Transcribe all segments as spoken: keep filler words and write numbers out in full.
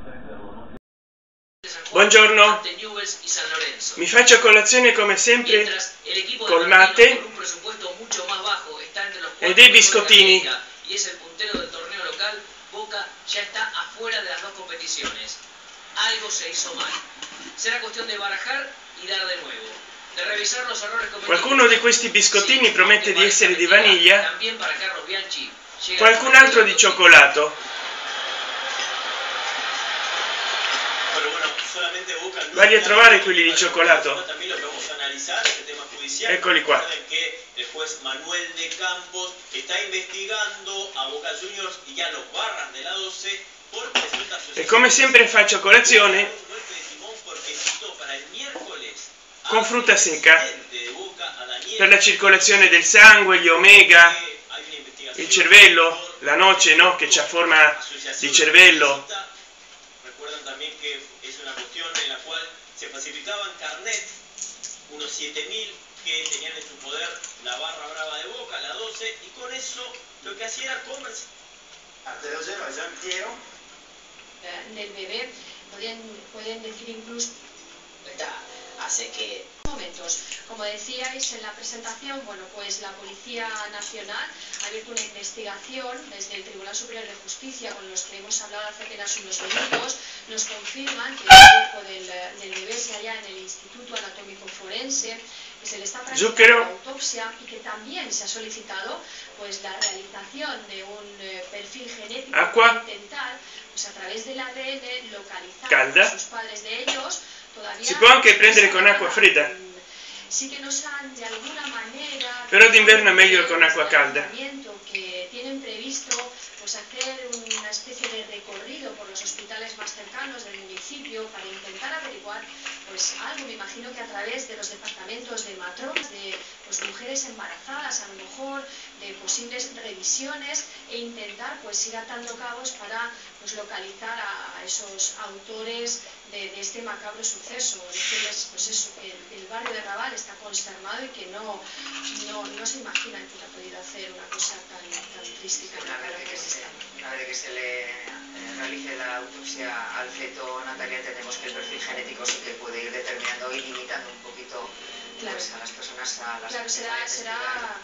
Buongiorno, mi faccio colazione come sempre col mate e dei biscottini. Boca ya está afuera de las dos competiciones. Algo se hizo mal. Será cuestión de barajar y dar de nuevo. De revisar los errores cometidos. Qualcuno di questi biscottini sì, promette di essere di vaniglia, también para Carlos Bianchi, qualcun altro di cioccolato. Vai a trovare quelli di cioccolato? Eccoli qua. El juez Manuel de Campos está investigando a Boca Juniors y a los barras de la doce por presunta asociación. E come sempre faccio colazione con frutta secca per la circolazione del sangue, gli omega, il cervello, la noce, no? Che c'ha forma di cervello. Recuerdan también que es una cuestión en la cual se falsificaban carnet, unos siete mil que tenían en su poder la barra brava de Boca, la doce, y con eso lo que hacía era comerciar. Del bebé pueden, pueden decir incluso hace que momentos, como decíais en la presentación, bueno, pues la Policía Nacional ha abierto una investigación desde el Tribunal Superior de Justicia con los que hemos hablado hace apenas unos minutos. Nos confirman que el cuerpo del, del bebé se halla en el Instituto Anatómico Forense, que se le está practicando la autopsia y que también se ha solicitado pues la realización de un eh, perfil genético Acqua. para intentar pues a través del A D N localizar Calda. a sus padres de ellos. Todavía Si può anche prendere con acqua fredda. Sí que nos han de alguna manera, Però d'inverno è meglio con acqua calda. Que tienen previsto pues hacer una especie de recorrido por los hospitales más cercanos del municipio para intentar averiguar pues algo, me imagino que a través de los departamentos de matronas, de pues mujeres embarazadas, a lo mejor de posibles revisiones e intentar pues ir atando cabos para pues localizar a esos autores de, de este macabro suceso. Decirles pues eso, que el, el barrio de Raval está consternado y que no, no, no se imaginan que ha podido hacer una cosa tan, tan triste. Una vez de que se, una vez de que se le eh, realice la autopsia al feto, Natalia, entendemos que el perfil genético sí que puede ir determinando y limitando un poquito claro. pues, a las personas a las claro, que será, será,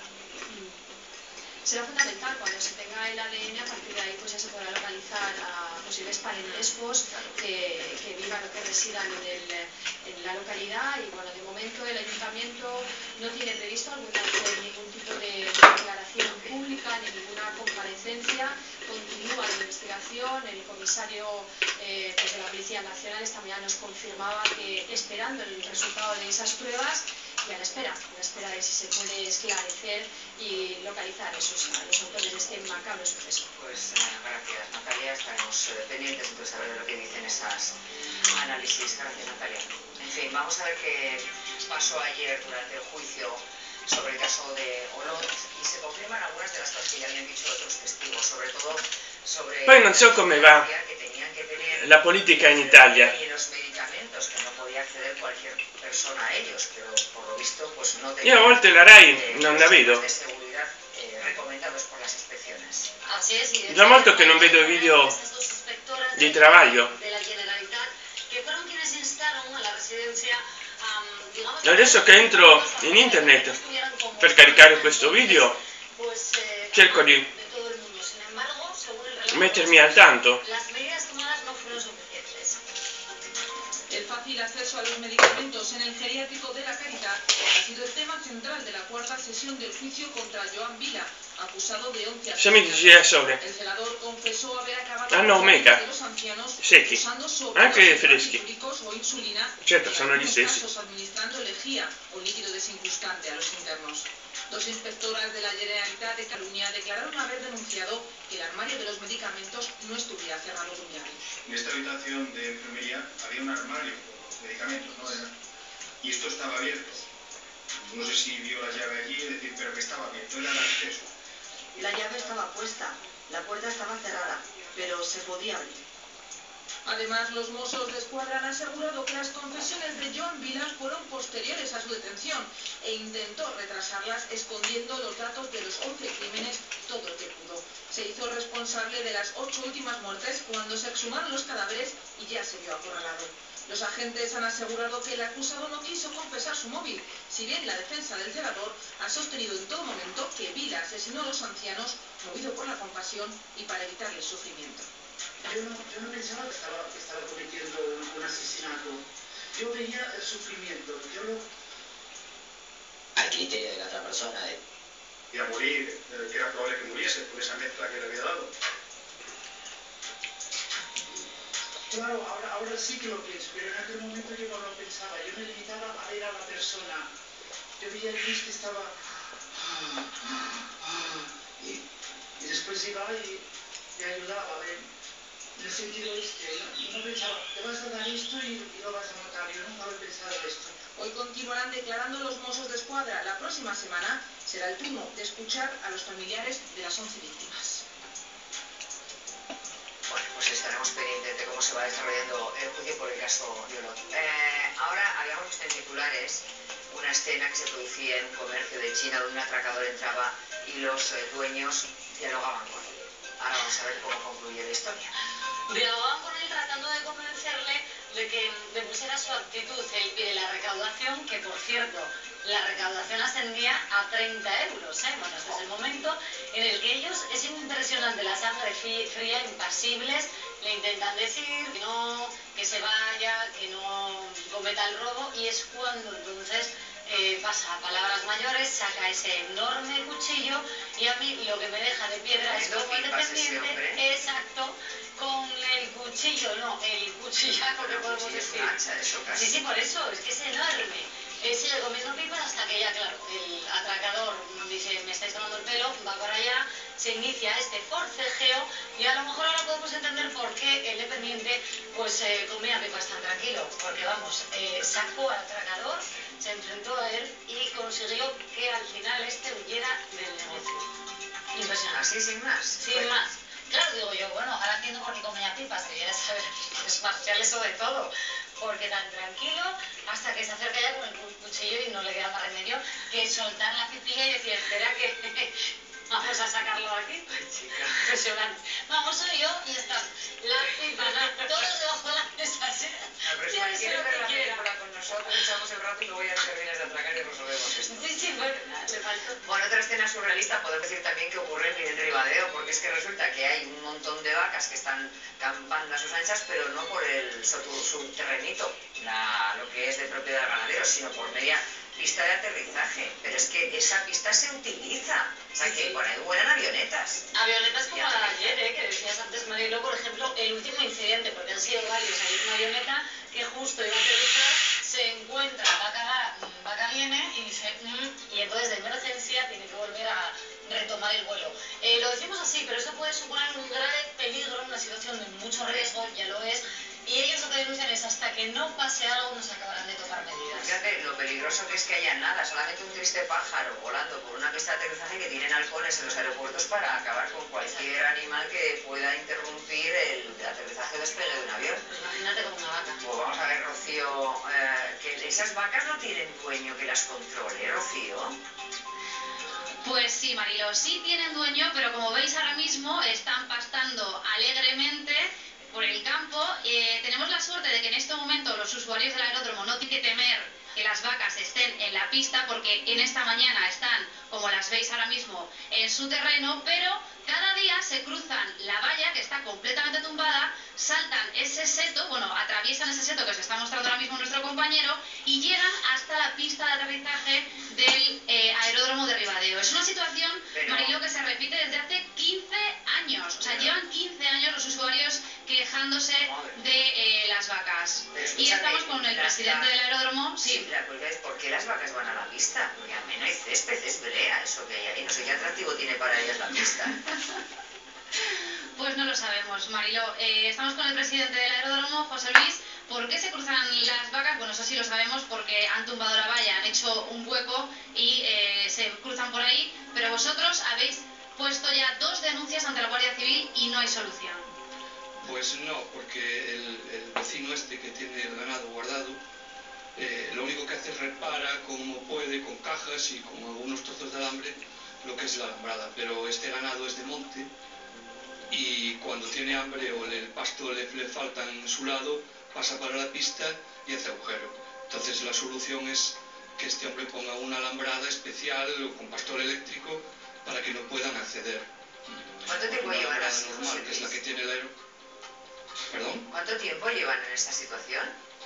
será fundamental cuando se tenga el A D N. A partir de ahí pues ya se podrá localizar a posibles parentescos que, que vivan o que residan en, el, en la localidad. Y bueno, de momento el ayuntamiento no tiene previsto algún, ningún tipo de declaración pública ni ninguna comparecencia. Continúa la investigación. El comisario eh, pues de la Policía Nacional esta mañana nos confirmaba que esperando el resultado de esas pruebas y a la espera, a la espera de si se puede esclarecer y localizar esos, a los autores de este macabro suceso. Pues eh, gracias, Natalia. Estaremos eh, pendientes entonces a ver de lo que dicen esas análisis. Gracias, Natalia. En fin, vamos a ver qué pasó ayer durante el juicio sobre el caso de Olot y se confirman algunas de las cosas que ya habían dicho otros testigos, sobre todo sobre Poi non so come va que tenían que tener la politica in Italia. y los medicamentos que no podía acceder cualquier persona a ellos, pero por lo visto pues no Io a volte la RAI non la vedo. de seguridad eh, recomendados por las inspecciones. Así es, y Da molto che non vedo video di Travaglio. de la Generalitat, que fueron quienes instaron a la residencia, um, digamos, Adesso che entro in internet per caricare questo video, pues, eh, cerco di de todo el mundo. Sin embargo, según el relato, mettermi al tanto. las medidas tomadas no fueron suficientes. El fácil acceso a los medicamentos en el geriátrico de la Caridad ha sido el tema central de la cuarta sesión del juicio contra Joan Vila, acusado de once Se mi dici a sole, El celador confesó haber acabado hanno con omega, de los ancianos secchi, usando sobre anche freschi. o insulina, Certo, y en sono gli algunos stessi. casos administrando lejía o líquido desinfuscante a los internos. Dos inspectoras de la Generalitat de Cataluña declararon haber denunciado que el armario de los medicamentos no estuviera cerrado con llave. En esta habitación de enfermería había un armario con medicamentos, ¿no? Y esto estaba abierto. No sé si vio la llave allí, es decir, pero que estaba abierto, era el acceso. La llave estaba puesta, la puerta estaba cerrada, pero se podía abrir. Además, los Mossos de Escuadra han asegurado que las confesiones de Joan Vilas fueron posteriores a su detención e intentó retrasarlas escondiendo los datos de los once crímenes todo lo que pudo. Se hizo responsable de las ocho últimas muertes cuando se exhumaron los cadáveres y ya se vio acorralado. Los agentes han asegurado que el acusado no quiso confesar su móvil, si bien la defensa del celador ha sostenido en todo momento que Vila asesinó a los ancianos movido por la compasión y para evitarles sufrimiento. Yo no, yo no pensaba que estaba, que estaba cometiendo un, un asesinato. Yo veía el sufrimiento. Yo lo... Al criterio de la otra persona. ¿eh? Y a morir, eh, que era probable que muriese por esa mezcla que le había dado. Claro, ahora, ahora sí que lo pienso, pero en aquel momento yo no lo pensaba. Yo me limitaba a ver a la persona. Yo veía el Luis que estaba... Y, y después iba y me ayudaba a ver. En el sentido este, no, no pensaba, te vas a dar esto y, y lo vas a matar. Yo nunca había pensado esto. Hoy continuarán declarando los Mossos de Escuadra. La próxima semana será el turno de escuchar a los familiares de las once víctimas. Bueno, pues estaremos pendientes de cómo se va desarrollando el juicio por el caso Yolot. Eh, ahora habíamos visto en titulares una escena que se producía en un comercio de China donde un atracador entraba y los eh, dueños dialogaban con él. Ahora vamos a ver cómo concluye la historia. Dialogaban con él tratando de convencerle de que le pusiera su actitud. Él pide la recaudación, que por cierto, la recaudación ascendía a treinta euros. ¿eh? Bueno, este es el momento en el que ellos, es impresionante, la sangre fría, impasibles, le intentan decir que no, que se vaya, que no cometa el robo, y es cuando entonces eh, pasa a palabras mayores, saca ese enorme cuchillo, y a mí lo que me deja de piedra es como independiente, exacto, con el cuchillo, no, el cuchillaco que podemos decir. Sí, sí, por eso, es que es enorme. Eh, sigue comiendo pipas hasta que ya, claro, el atracador dice, me estáis tomando el pelo, va para allá, se inicia este forcejeo, y a lo mejor ahora podemos entender por qué el dependiente pues eh, comía pipas tan tranquilo, porque vamos, eh, sacó al atracador, se enfrentó a él y consiguió que al final este huyera del negocio. Impresionante. Así, sin más. Sin bueno. más. Claro, digo yo, bueno, ahora entiendo por qué comía pipas, debería saber desmarciarle sobre todo, porque tan tranquilo hasta que se acerca ya con el cuchillo y no le queda más remedio que soltar la pipilla y decir, espera que vamos a sacarlo de aquí. Impresionante. Vamos, soy yo y está la pipa, todos debajo de la mesa. ¿Sí? Si quieres ver la película con nosotros, echamos el rato y luego ya terminas de atracar y resolvemos esto. Sí, sí, bueno, le faltó. Bueno, otra escena surrealista podemos decir también que ocurre en Ribadeo, porque es que resulta que hay un montón de vacas que están campando a sus anchas, pero no por el subterrenito, la, lo que es de propiedad del ganadero, sino por media pista de aterrizaje. Pero es que esa pista se utiliza, o sea que por ahí vuelan avionetas. Avionetas como la de ayer, ¿eh? Que decías antes, Marilo, por ejemplo, el último incidente, porque han sido varios, hay una avioneta que justo iba a aterrizar, se encuentra, vaca, vaca viene y dice, mmm, y entonces de emergencia tiene que volver a retomar el vuelo. Eh, lo decimos así, pero eso puede suponer un grave peligro, una situación de mucho riesgo, ya lo es, y ellos lo que denuncian es hasta que no pase algo nos acabarán de tomar medidas. Fíjate lo peligroso que es que haya nada, solamente un triste pájaro volando por una pista de aterrizaje, que tienen halcones en los aeropuertos para acabar con cualquier animal que pueda interrumpir el aterrizaje o despegue de un avión. Pues imagínate como una vaca. Pues vamos a ver, Rocío, eh, que esas vacas no tienen dueño que las controle, Rocío. Pues sí, Marilo, sí tienen dueño, pero como veis ahora mismo están pastando alegremente por el campo. Eh, tenemos la suerte de que en este momento los usuarios del aeródromo no tienen que temer que las vacas estén en la pista, porque en esta mañana están, como las veis ahora mismo, en su terreno, pero cada día se cruzan la valla, que está completamente tumbada, saltan ese seto, bueno, atraviesan ese seto que os está mostrando ahora mismo nuestro compañero, y llegan hasta la pista de aterrizaje del eh, aeródromo de Ribadeo. Es una situación, pero... Marilo, que se repite desde hace quince años, o sea, pero... llevan quince años los usuarios quejándose de eh, las vacas. Y estamos con el presidente del aeródromo. Sí. Sí, la cuestión es por qué las vacas van a la pista, porque al menos hay césped, es brea, eso que hay ahí, no sé qué atractivo tiene para ellas la pista. Pues no lo sabemos, Marilo. Eh, estamos con el presidente del aeródromo, José Luis. ¿Por qué se cruzan las vacas? Bueno, eso sí lo sabemos, porque han tumbado la valla, han hecho un hueco y eh, se cruzan por ahí, pero vosotros habéis puesto ya dos denuncias ante la Guardia Civil y no hay solución. Pues no, porque el, el vecino este que tiene el ganado guardado, eh, lo único que hace es repara como puede, con cajas y con algunos trozos de alambre, lo que es la alambrada. Pero este ganado es de monte y cuando tiene hambre o el pasto le, le falta en su lado, pasa para la pista y hace agujero. Entonces la solución es que este hombre ponga una alambrada especial o con pastor eléctrico para que no puedan acceder. ¿Cuánto tiempo una llevan así, normal, José que es la Luis? que tiene el aero. ¿Perdón? ¿Cuánto tiempo llevan en esta situación?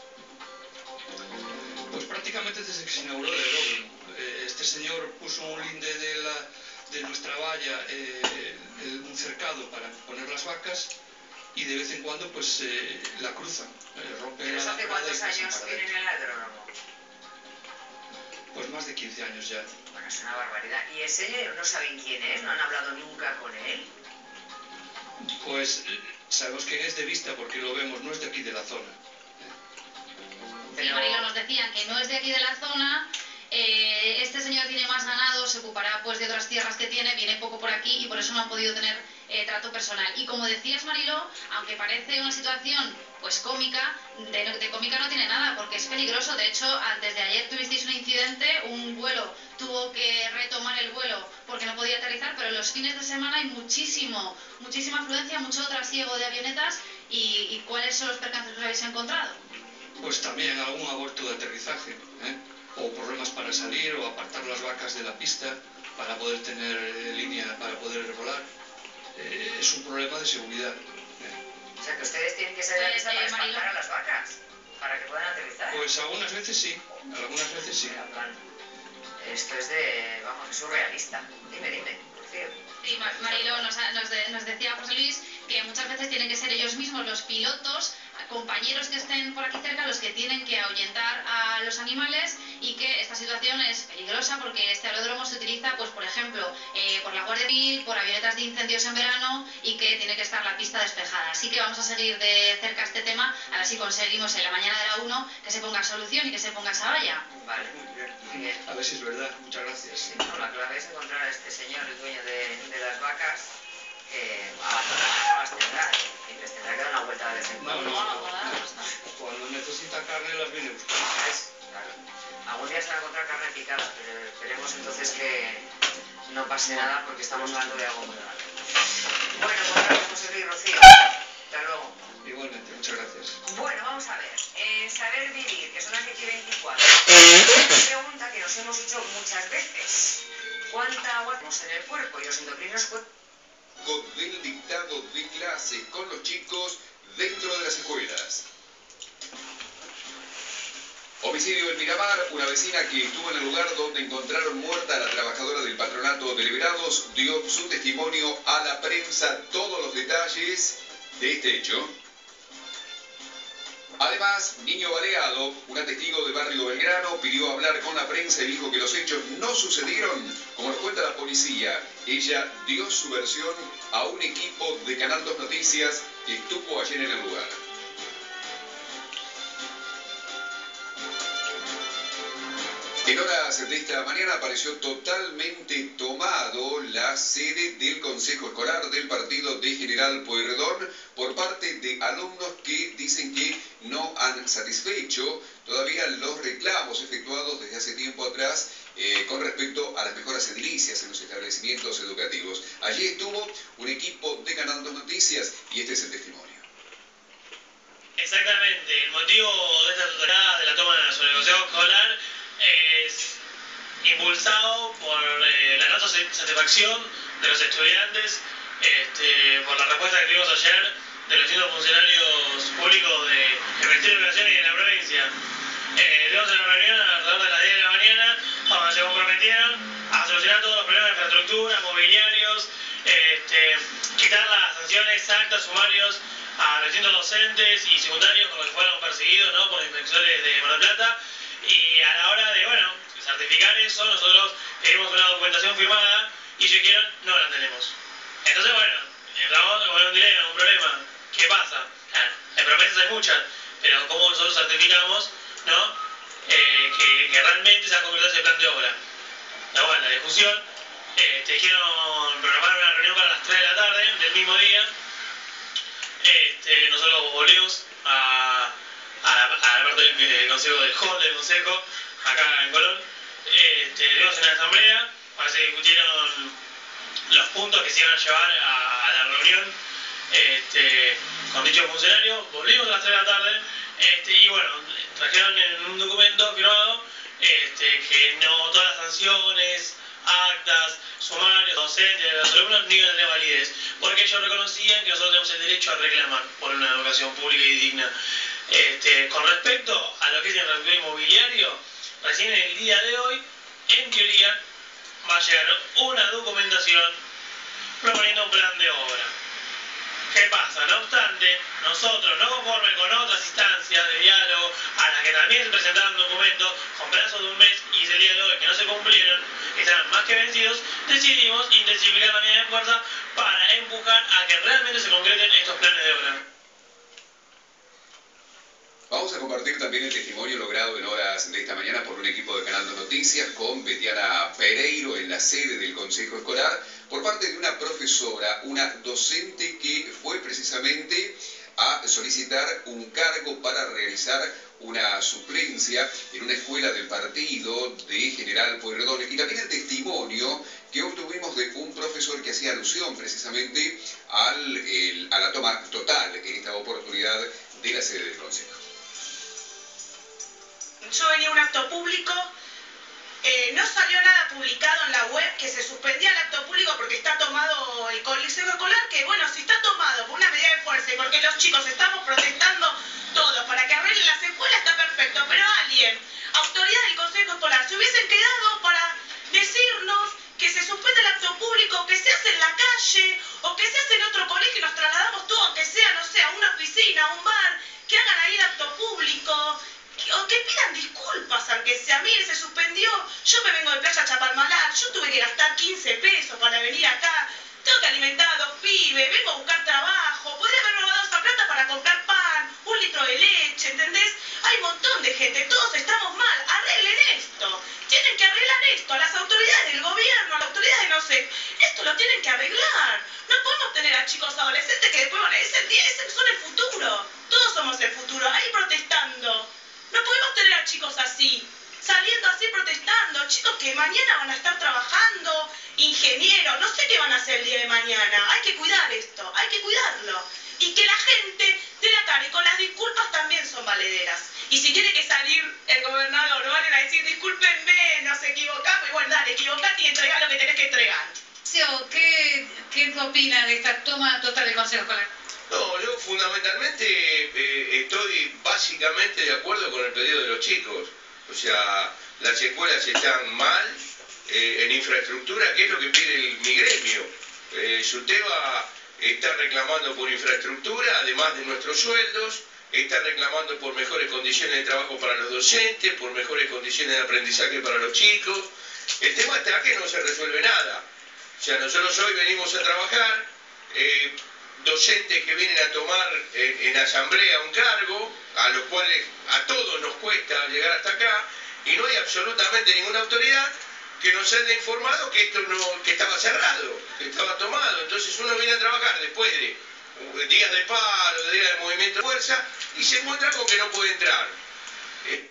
Pues prácticamente desde que se inauguró el aeródromo. Eh, este señor puso un linde de, la, de nuestra valla, eh, el, un cercado para poner las vacas y de vez en cuando pues eh, la cruzan, eh, rompen ¿Pero la hace alambrada cuántos y pasan años para tienen adentro. el aeródromo? Pues más de quince años ya. Bueno, es una barbaridad. ¿Y ese señor no saben quién es? ¿No han hablado nunca con él? Pues eh, sabemos quién es de vista porque lo vemos, no es de aquí de la zona. Sí, Marilo, nos decían que no es de aquí de la zona, eh, este señor tiene más ganado, se ocupará pues de otras tierras que tiene, viene poco por aquí y por eso no han podido tener eh, trato personal. Y como decías, Marilo, aunque parece una situación pues cómica, de, de cómica no tiene nada porque es peligroso. De hecho, antes de ayer tuvisteis un incidente, un vuelo tuvo que retomar el vuelo porque no podía aterrizar, pero en los fines de semana hay muchísimo, muchísima afluencia, mucho trasiego de avionetas. ¿Y, y cuáles son los percances que os habéis encontrado? Pues también algún aborto de aterrizaje, ¿eh? O problemas para salir o apartar las vacas de la pista para poder tener eh, línea, para poder volar. Eh, es un problema de seguridad. ¿eh? O sea, que ustedes tienen que salir a la pista para Eh, Marilo. espantar a las vacas, para que puedan aterrizar. Pues algunas veces sí, algunas veces sí. Mira, plan, esto es de, vamos, es surrealista. Dime, dime, Rocío. Sí, Mar- Marilo nos, ha- nos, de- nos decía José Luis que muchas veces tienen que ser ellos mismos los pilotos, compañeros que estén por aquí cerca, los que tienen que ahuyentar a los animales y que esta situación es peligrosa porque este aeródromo se utiliza, pues por ejemplo, eh, por la Guardia Civil, por avionetas de incendios en verano y que tiene que estar la pista despejada. Así que vamos a seguir de cerca este tema, a ver si conseguimos en la mañana de la uno que se ponga solución y que se ponga esa valla. Vale, muy bien, muy bien. A ver si es verdad, muchas gracias. Sí, no, la clave es encontrar a este señor, el dueño de, de las vacas, que abandonadas no las tendrá y les tendrá que dar una vuelta de vez en No, cuando. no, cuando necesita carne las viene buscando. ¿Sabes? Claro. Algún día se va a encontrar carne picada, pero esperemos entonces que no pase nada porque estamos hablando de algo muy grande. Bueno, pues gracias, José Luis, Rocío. Hasta luego. Igualmente, muchas gracias. Bueno, vamos a ver. En Saber Vivir, que son las diez y veinticuatro, una pregunta que nos hemos hecho muchas veces. ¿Cuánta agua tenemos en el cuerpo? Y los endocrinos... Del dictado de clases con los chicos dentro de las escuelas. Homicidio en Miramar. Una vecina que estuvo en el lugar donde encontraron muerta a la trabajadora del patronato de liberados dio su testimonio a la prensa, todos los detalles de este hecho. Además, niño baleado, una testigo de Barrio Belgrano, pidió hablar con la prensa y dijo que los hechos no sucedieron como nos cuenta la policía. Ella dio su versión a un equipo de Canal dos Noticias que estuvo ayer en el lugar. En horas de esta mañana apareció totalmente tomado la sede del Consejo Escolar del partido de General Pueyrredón por parte de alumnos que dicen que no han satisfecho todavía los reclamos efectuados desde hace tiempo atrás eh, con respecto a las mejoras edilicias en los establecimientos educativos. Allí estuvo un equipo de Canal dos Noticias y este es el testimonio. Exactamente, el motivo de esta tutorial de la toma sobre el Consejo Escolar es impulsado por eh, la no satisfacción de los estudiantes este, por la respuesta que tuvimos ayer de los distintos funcionarios públicos del Ministerio de Educación y de la provincia. Eh, tuvimos una reunión alrededor de las diez de la mañana donde se comprometieron a solucionar todos los problemas de infraestructura, mobiliarios, este, quitar las sanciones exactas, sumarios a los distintos docentes y secundarios con los que fueron perseguidos, ¿no?, por los inspectores de Mar del Plata. Y a la hora de, bueno, certificar eso, nosotros pedimos una documentación firmada y si quieren, no la tenemos. Entonces, bueno, estamos con un dilema, un problema. ¿Qué pasa? Claro, de promesas hay muchas, pero ¿cómo nosotros certificamos, no, eh, que, que realmente se va a concretar ese plan de obra? La, bueno, la discusión, eh, te quiero programar una reunión para las tres de la tarde del mismo día, este, consejo del hall del consejo, acá en Colón. Este, tuvimos una asamblea, para se discutieron los puntos que se iban a llevar a, a la reunión este, con dichos funcionarios. Volvimos a las tres de la tarde este, y bueno, trajeron en un documento firmado este, que no todas las sanciones, actas, sumarios, docentes de los alumnos ni iban a tener validez, porque ellos reconocían que nosotros tenemos el derecho a reclamar por una educación pública y digna. Este, con respecto a lo que es el infraestructura inmobiliario, recién en el día de hoy, en teoría, va a llegar una documentación proponiendo un plan de obra. ¿Qué pasa? No obstante, nosotros, no conforme con otras instancias de diálogo a las que también se presentaron documentos con plazos de un mes y el día de hoy que no se cumplieron, están más que vencidos, decidimos intensificar la medida de fuerza para empujar a que realmente se concreten estos planes de obra. Vamos a compartir también el testimonio logrado en horas de esta mañana por un equipo de Canal dos Noticias con Betiana Pereiro en la sede del Consejo Escolar por parte de una profesora, una docente que fue precisamente a solicitar un cargo para realizar una suplencia en una escuela del partido de General Pueyrredón. Y también el testimonio que obtuvimos de un profesor que hacía alusión precisamente al, el, a la toma total en esta oportunidad de la sede del Consejo. Yo venía a un acto público, eh, no salió nada publicado en la web que se suspendía el acto público porque está tomado el consejo escolar, que bueno, si está tomado por una medida de fuerza y porque los chicos estamos protestando todos para que arreglen las escuelas, está perfecto, pero alguien, autoridad del consejo escolar, se hubiesen quedado para decirnos que se suspende el acto público, que se hace en la calle o que se hace en otro colegio y nos trasladamos todos, aunque sea, no sé, a una oficina, a un bar, que hagan ahí el acto público. O que pidan disculpas, aunque sea, mire, se suspendió, yo me vengo de Playa Chapalmalar, yo tuve que gastar quince pesos para venir acá, tengo que alimentar a dos pibes, vengo a buscar trabajo, podría haber robado esa plata para comprar pan, un litro de leche, ¿entendés? Hay un montón de gente, todos estamos mal, arreglen esto, tienen que arreglar esto, a las autoridades del gobierno, a las autoridades de no sé, esto lo tienen que arreglar, no podemos tener a chicos adolescentes que después van a decir, ese son el futuro, todos somos el futuro, ahí protestando. No podemos tener a chicos así, saliendo así protestando, chicos que mañana van a estar trabajando, ingenieros, no sé qué van a hacer el día de mañana. Hay que cuidar esto, hay que cuidarlo. Y que la gente dé la cara y con las disculpas también son valederas. Y si tiene que salir el gobernador, no van a decir discúlpenme, nos equivocamos, y bueno, dale, equivocate y entregá lo que tenés que entregar. ¿Qué, qué opina de esta toma total del Consejo Escolar? No, yo fundamentalmente eh, estoy básicamente de acuerdo con el pedido de los chicos. O sea, las escuelas están mal eh, en infraestructura, que es lo que pide el, mi gremio. Eh, SUTEBA está reclamando por infraestructura, además de nuestros sueldos, está reclamando por mejores condiciones de trabajo para los docentes, por mejores condiciones de aprendizaje para los chicos. El tema está que no se resuelve nada. O sea, nosotros hoy venimos a trabajar, eh, docentes que vienen a tomar en, en asamblea un cargo, a los cuales a todos nos cuesta llegar hasta acá, y no hay absolutamente ninguna autoridad que nos haya informado que esto no, que estaba cerrado, que estaba tomado. Entonces uno viene a trabajar después de días de paro, de días de movimiento de fuerza, y se encuentra con que no puede entrar. Eh,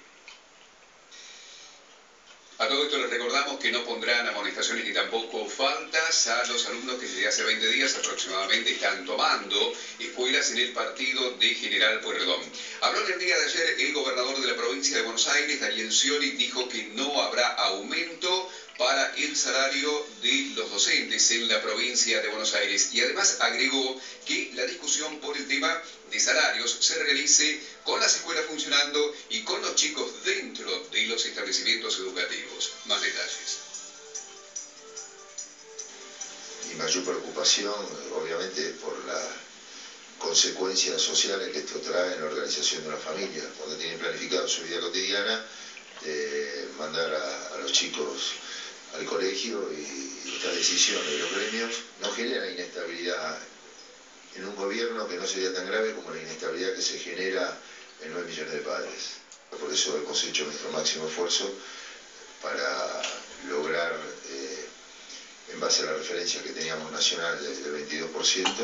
A todo esto les recordamos que no pondrán amonestaciones ni tampoco faltas a los alumnos que desde hace veinte días aproximadamente están tomando escuelas en el partido de General Pueyrredón. Habló el día de ayer el gobernador de la provincia de Buenos Aires, Daniel Scioli, dijo que no habrá aumento para el salario de los docentes en la provincia de Buenos Aires. Y además agregó que la discusión por el tema de salarios se realice con las escuelas funcionando y con los chicos dentro de los establecimientos educativos. Más detalles. Mi mayor preocupación, obviamente, por las consecuencias sociales que esto trae en la organización de una familia. Cuando tienen planificado su vida cotidiana, eh, mandar a, a los chicos al colegio, y esta decisión de los gremios no genera inestabilidad en un gobierno que no sería tan grave como la inestabilidad que se genera en nueve millones de padres. Por eso hemos hecho nuestro máximo esfuerzo para lograr, eh, en base a la referencia que teníamos nacional del de veintidós por ciento,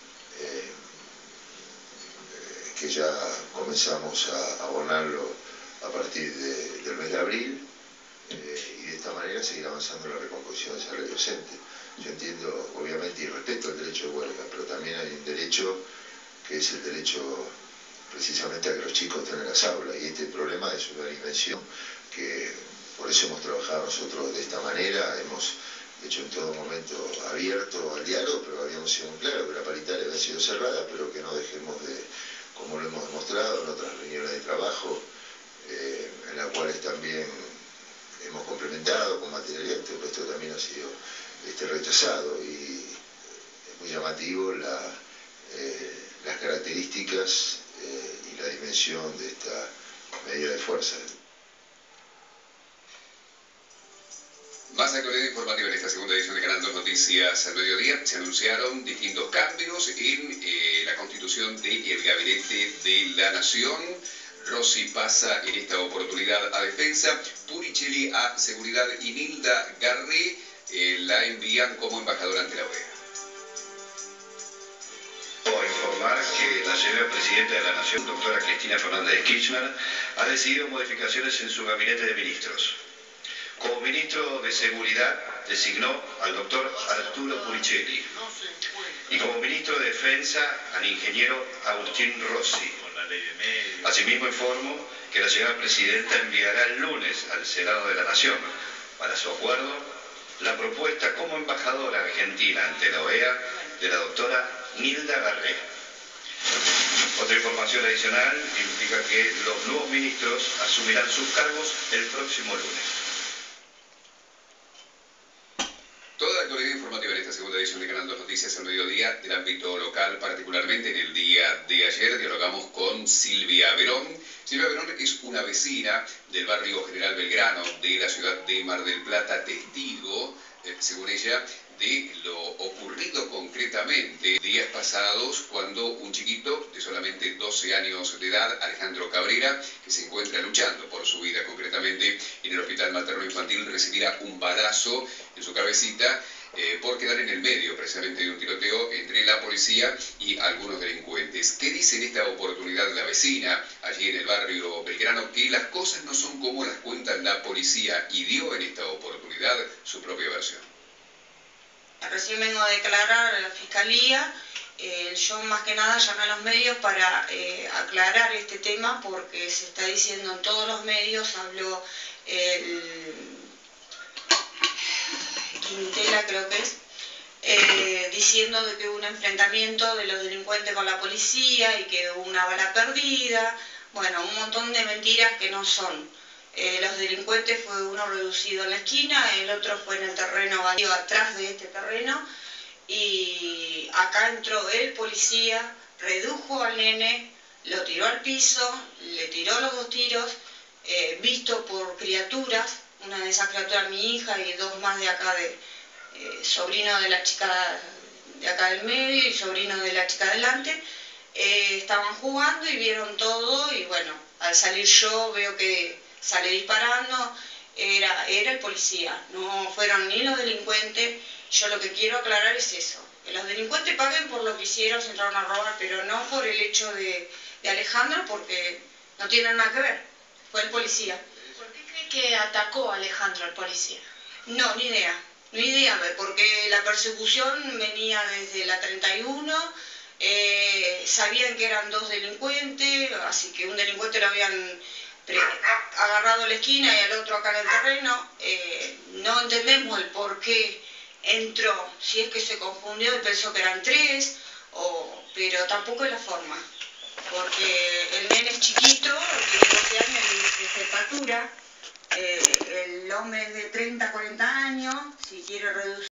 eh, eh, que ya comenzamos a abonarlo a partir de, del mes de abril, eh, y de esta manera seguir avanzando en la recomposición de esa red docente. Yo entiendo, obviamente, y respeto el derecho de huelga, pero también hay un derecho que es el derecho precisamente a que los chicos estén en las aulas, y este problema es una dimensión que por eso hemos trabajado nosotros de esta manera, hemos hecho en todo momento abierto al diálogo, pero habíamos sido muy claros que la paritaria había sido cerrada, pero que no dejemos de, como lo hemos demostrado en otras reuniones de trabajo, eh, en las cuales también hemos complementado con materialidad, pero esto también ha sido este, rechazado, y es muy llamativo la, eh, las características eh, y la dimensión de esta medida de fuerza. Más actualidad informativa en esta segunda edición de Canal dos Noticias al mediodía. Se anunciaron distintos cambios en eh, la constitución del Gabinete de la Nación. Rossi pasa en esta oportunidad a Defensa, Puricelli a Seguridad y Nilda Garré eh, la envían como embajadora ante la O E A. Puedo informar que la señora Presidenta de la Nación, doctora Cristina Fernández de Kirchner, ha decidido modificaciones en su gabinete de ministros. Como ministro de Seguridad designó al doctor Arturo Puricelli y como ministro de Defensa al ingeniero Agustín Rossi. Asimismo informo que la señora Presidenta enviará el lunes al Senado de la Nación, para su acuerdo, la propuesta como embajadora argentina ante la O E A de la doctora Nilda Garré. Otra información adicional implica que los nuevos ministros asumirán sus cargos el próximo lunes. Toda la actualidad informativa en esta segunda edición de Canal dos Noticias al mediodía del ámbito local, particularmente en el día de ayer, dialogamos con Silvia Verón. Silvia Verón es una vecina del barrio General Belgrano de la ciudad de Mar del Plata, testigo, eh, según ella, de lo ocurrido concretamente días pasados cuando un chiquito de solamente doce años de edad, Alejandro Cabrera, que se encuentra luchando por su vida concretamente en el hospital materno infantil, recibirá un balazo en su cabecita eh, por quedar en el medio precisamente de un tiroteo entre la policía y algunos delincuentes. ¿Qué dice en esta oportunidad la vecina allí en el barrio Belgrano? Que las cosas no son como las cuentan la policía, y dio en esta oportunidad su propia versión. Recién vengo a declarar a la Fiscalía. Eh, yo más que nada llamé a los medios para eh, aclarar este tema, porque se está diciendo en todos los medios, habló el Quintela, creo que es, eh, diciendo de que hubo un enfrentamiento de los delincuentes con la policía y que hubo una bala perdida. Bueno, un montón de mentiras que no son. Eh, los delincuentes fue uno reducido en la esquina, el otro fue en el terreno vacío atrás de este terreno, y acá entró el policía, redujo al nene, lo tiró al piso, le tiró los dos tiros, eh, visto por criaturas, una de esas criaturas mi hija y dos más de acá, de eh, sobrino de la chica de acá del medio y sobrino de la chica adelante, eh, estaban jugando y vieron todo, y bueno, al salir yo veo que sale disparando, era, era el policía, no fueron ni los delincuentes. Yo lo que quiero aclarar es eso, que los delincuentes paguen por lo que hicieron, se entraron a robar, pero no por el hecho de, de Alejandro, porque no tiene nada que ver, fue el policía. ¿Por qué cree que atacó a Alejandro el policía? No, ni idea, ni idea, porque la persecución venía desde la treinta y uno, eh, sabían que eran dos delincuentes, así que un delincuente lo habían agarrado a la esquina y al otro acá en el terreno. Eh, no entendemos el por qué entró, si es que se confundió y pensó que eran tres, o, pero tampoco es la forma, porque el nene es chiquito, tiene doce años de jefatura, eh, el hombre es de treinta, cuarenta años, si quiere reducir